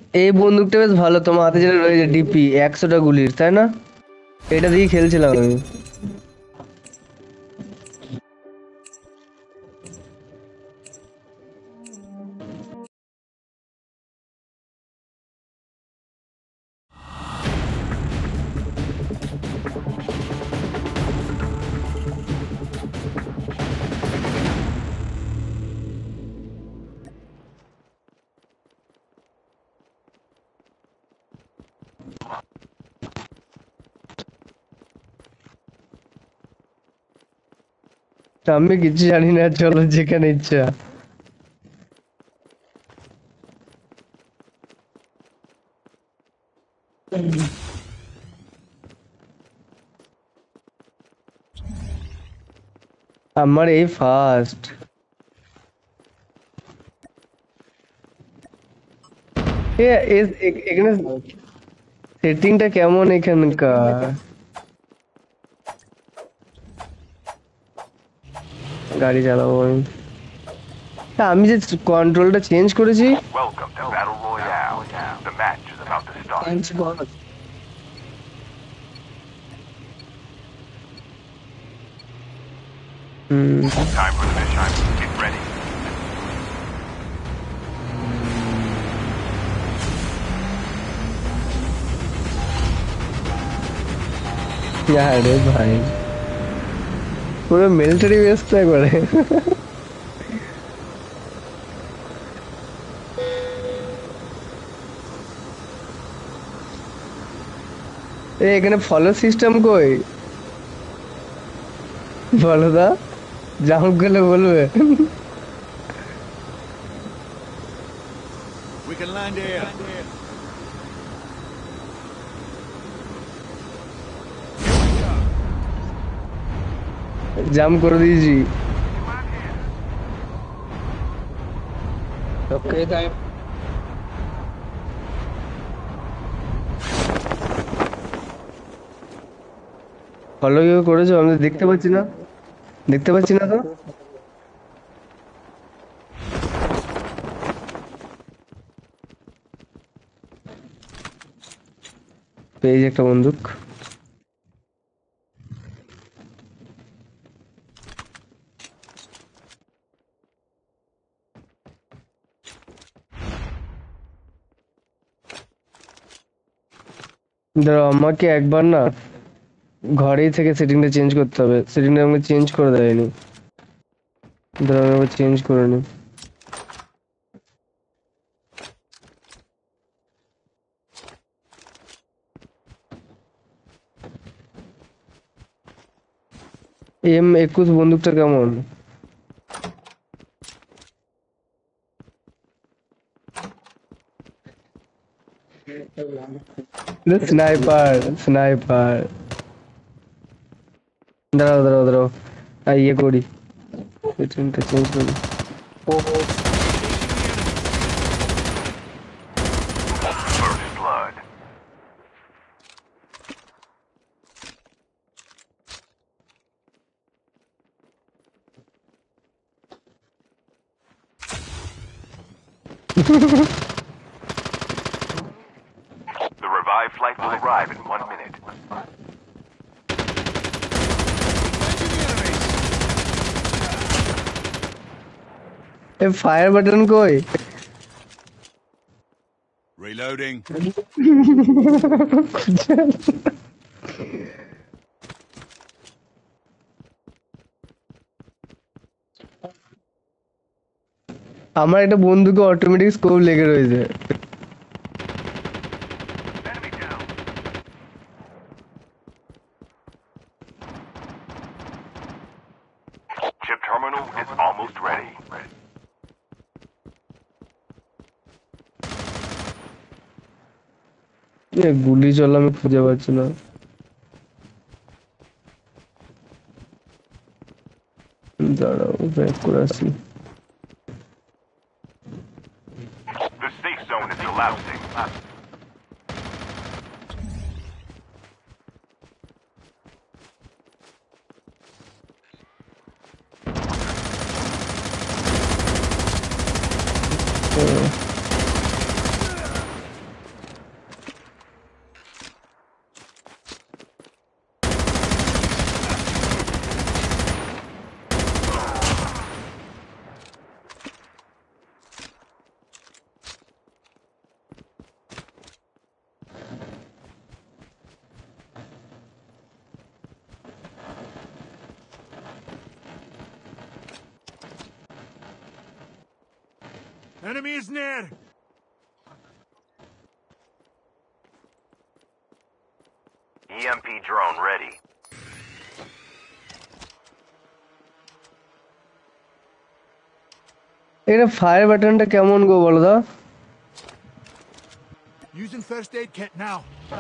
এই বন্দুকটা বেশ ভালো, তোমার হাতে যেটা রয়েছে ডিপি 100টা গুলির, তাই না? এটা দিয়ে খেলছিলাম আমি। আমি কিছু জানি না, চলো যেখানে ইচ্ছা। আমার এই ফার্স্ট। এখানে সেটিংটা কেমন এখানকার? গাড়ি চালাবো আমি। তা আমি যে কন্ট্রোলটা চেঞ্জ করেছি। Welcome to Battle Royale. The match is about to start. Hmm. Time for the mission. Get ready. আরে ভাই, পুরো মিলিটারি বেস তো একবারে। এখানে ফলো সিস্টেম কই? বলো দা, জাম্প করলে বলবে। We can land here. Jump করে দিয়েছি। Okay, time. ফলো কিভাবে করেছো আমি তো দেখতে পাচ্ছি না, দেখতে পাচ্ছি না তো। পেয়েছি একটা বন্দুক। ধরো আমাকে একবার না ঘরেই থেকে সেটিংটা চেঞ্জ করতে হবে, সেটিংটা আমাকে চেঞ্জ করে দেয়নি। ধরো আমি আবার চেঞ্জ করে নি। M21 বন্দুকটা কেমন? Sniper, sniper. দাঁড়াও দাঁড়াও দাঁড়াও, ইয়ে করি, সেটিংটা চেঞ্জ করি। First blood. The revived flight will arrive in 1 minute. এ ফায়ার বাটন কই? Reloading. আমার একটা বন্দুকে অটোমেটিক স্কোপ লেগে রয়েছে। Enemy down. Chip terminal is almost ready. গুলি চলা আমি খুঁজে পাচ্ছি না। দাঁড়াও, ব্যাক করে আসি। The safe zone is collapsing. Enemy is near. EMP drone ready. এটা ফায়ার বাটনটা কেমন গো বলো তো? Using first aid kit now.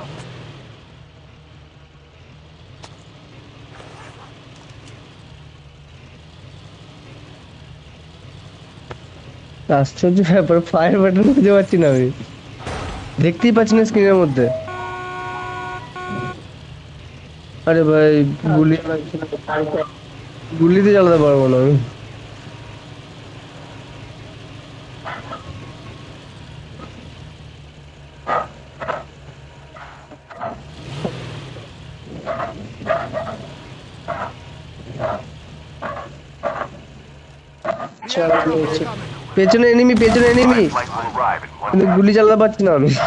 আশ্চর্য ব্যাপার, ফায়ার বাটন খুঁজে পাচ্ছি না আমি, দেখতেই পাচ্ছি না স্ক্রিনের মধ্যে। আরে ভাই গুলিতে চালাতে পারবো না আমি। পেছনে এনিমি, পেছনে enemy, Flight will arrive in 1 কিন্তু minute. গুলি চালাতে পারছি না আমি।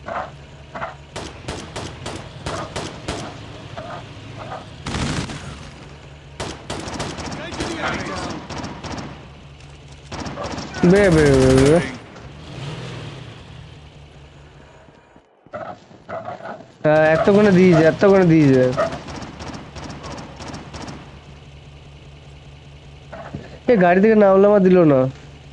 বে বে বে বে। হ্যাঁ, এতক্ষণে দিয়েছে, এতক্ষণে দিয়েছে। এ গাড়ি থেকে নামলাম আর দিল না।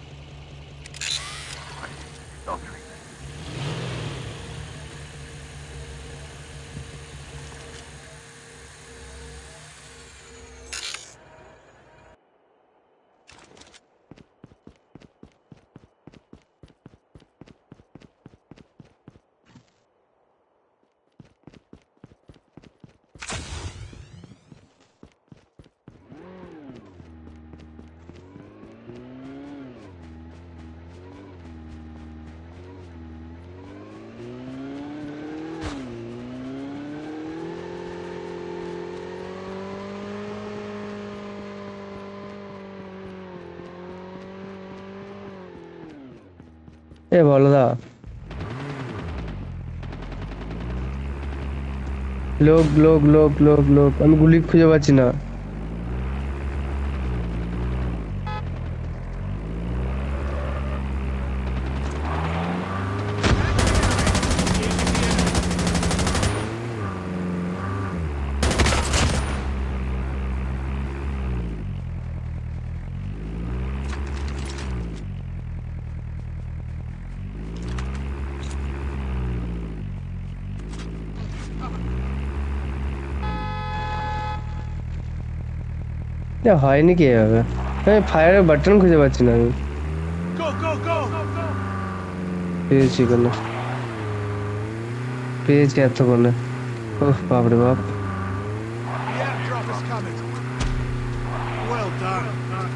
এ বলো দা, লোক লোক লোক লোক লোক, আমি গুলি খুঁজে পাচ্ছি না। হয়নি কি এভাবে? আমি ফায়ারের বাটন খুঁজে পাচ্ছি না আমি। Go, go, go! পেয়েছি কোনো, পেয়েছি এতক্ষণে। ওহ বাপরে বাপ। The airdrop is coming. Well done.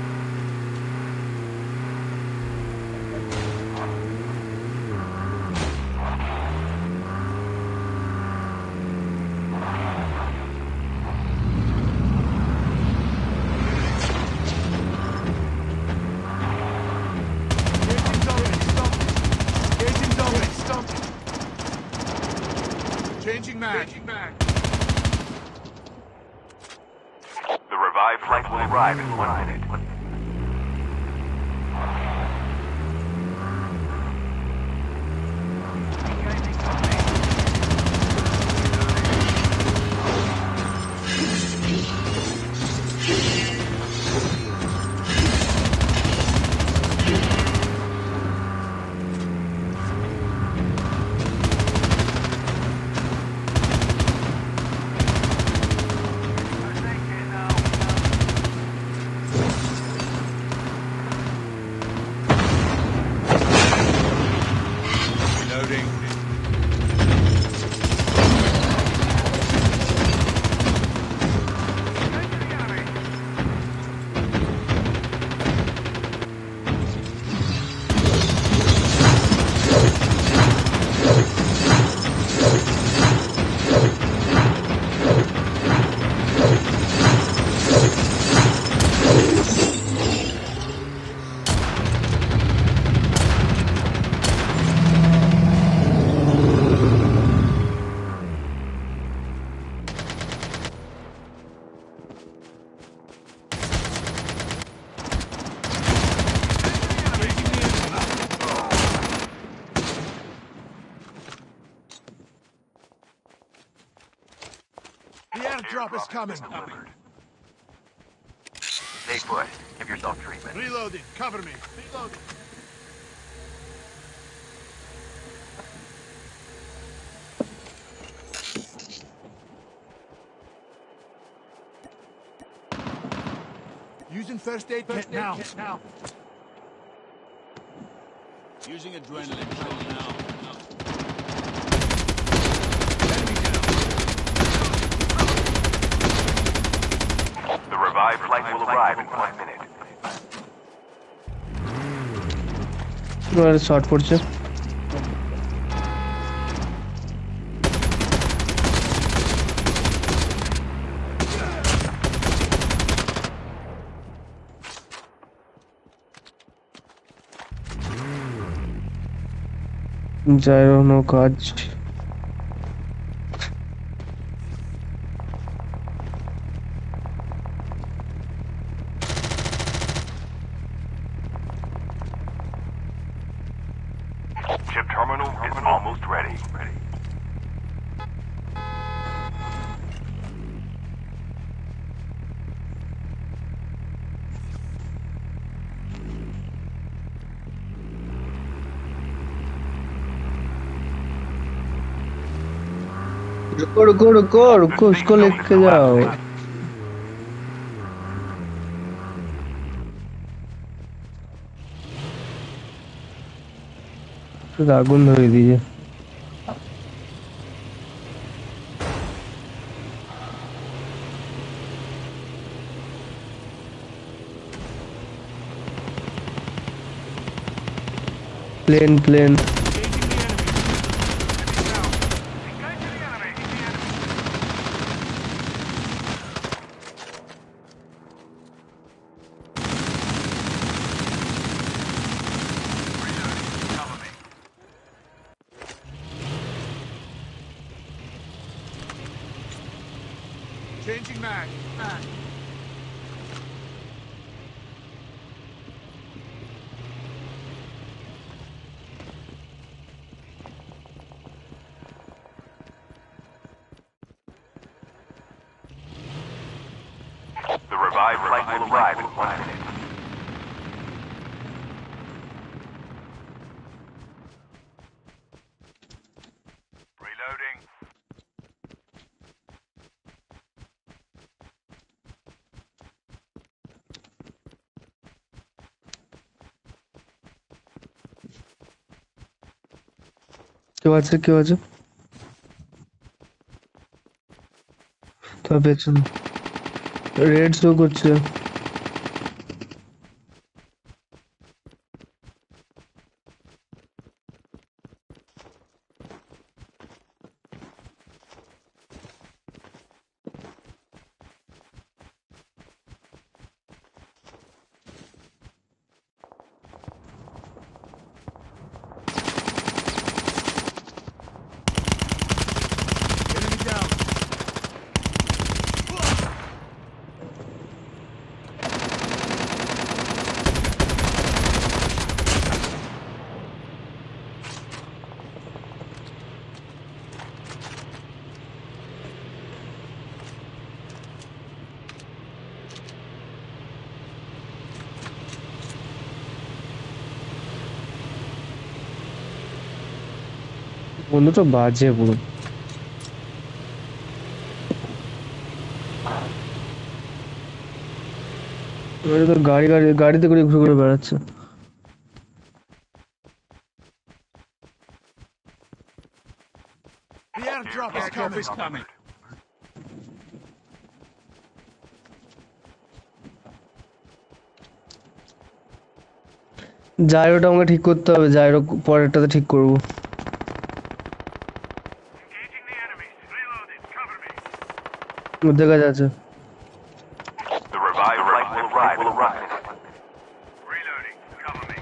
Engaging zombie, stop it. Changing mag. The revived flight will arrive in 1 minute. is coming. Stay put. Give yourself treatment. Reloading. Cover me. Reloading. Using first aid kit now. Using adrenaline shot now. The revived flight will arrive in 1 minute. Short পড়ছে যাইরো নো কাজ Chip terminal is almost ready. रुको रुको रुको रुको उसको लेके जाओ तो आगुन धरे दीजिए plane Changing mag. The revived flight will arrive in 1 minute. Reloading. क्यों আছে তো পেছন রেড শো করছে Enemy down. বন্ধুটা বাজে পুরো এবারে তো গাড়িতে করে ঘুরে বেড়াচ্ছে The airdrop is coming. জাইরোটা আমাকে ঠিক করতে হবে জাইরো পরেরটাতে ঠিক করব Engaging the enemies. Reloading. Cover me. মধ্যে কাজ আছে The revived flight will arrive in 1 minute. Reloading. Cover me.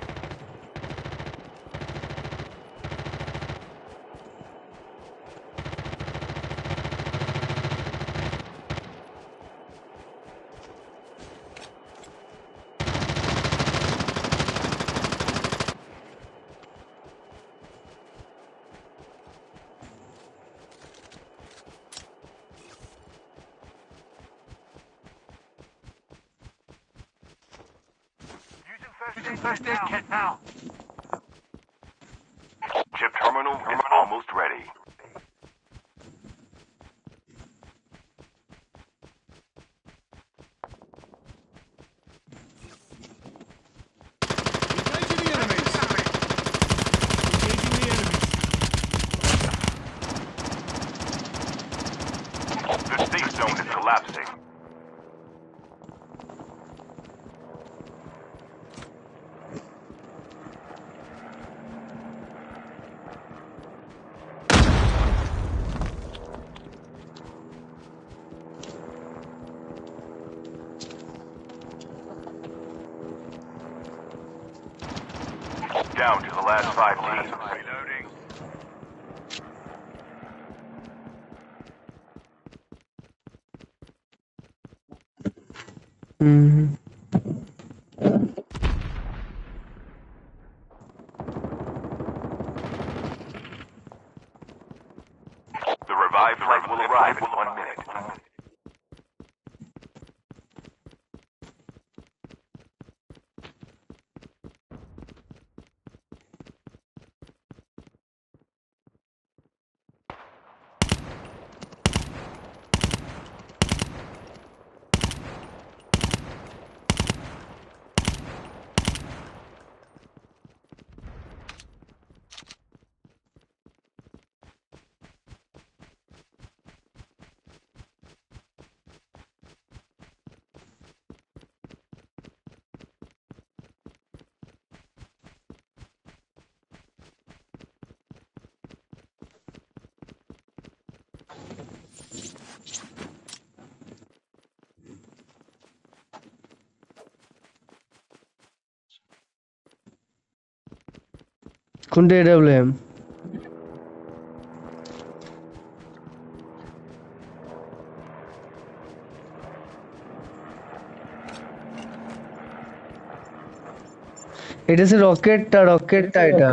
First aid kit now. Chip terminal is almost ready. Engaging the enemies. Engaging the enemies. The safe zone is collapsing. Down to the last 5 teams. Reloading. The revived flight will arrive in 1 minute. কোনটা AWM? এটা সে রকেটটা এটা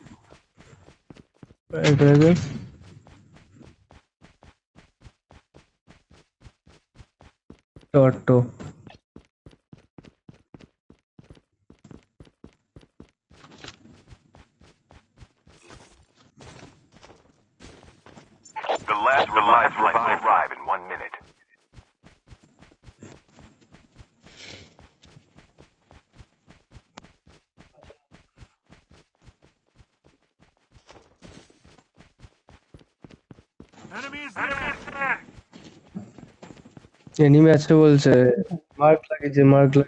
এটা টটো The last revived flight will arrive in 1 minute. Enemies there. Enemy আছে বলছে mark লাগিয়েছে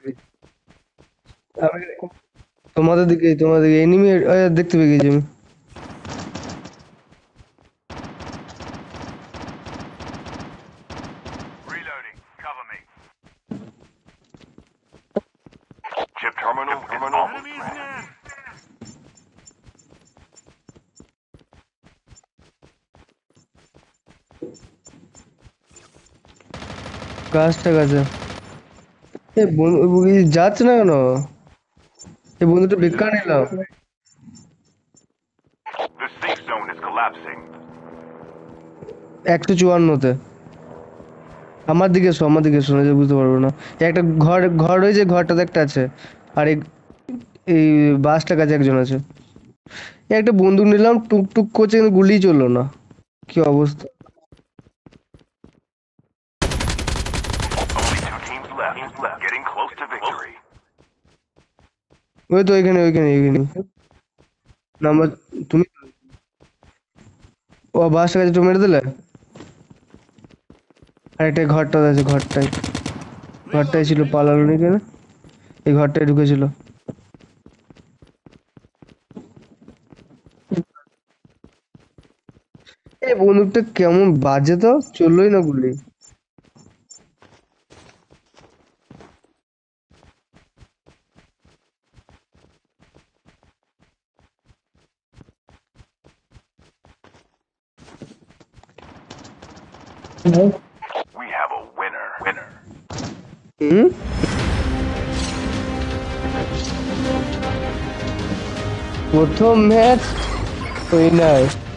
আমি তোমাদের দিকে এনিমি দেখতে পেয়ে গেছি আমি Reloading. Cover me. Chip terminal is almost Enemies ready. there. গাছটা এ যাচ্ছে না কেন এই বন্ধুটা বেকার নিলাম The safe zone is collapsing. 154 আমার দিকে এসো না যে বুঝতে পারবো না একটা ঘর রয়েছে ঘরটাতে একটা আছে আর এই বাসটার কাছে একজন আছে একটা বন্দুক নিলাম টুক করছে কিন্তু গুলি চললো না কি অবস্থা Only 2 teams left. Getting close to victory. ওই তো ওইখানে নাম্বার তুমি ও বাসটার কাছে একটু মেরে দিলে আর একটা ঘরটাই ছিল পালালো নি কেন এই ঘরটায় ঢুকেছিল এই বন্দুকটা কেমন বাজে তো চললোই না গুলি We have a winner. প্রথম ম্যাচ উইনার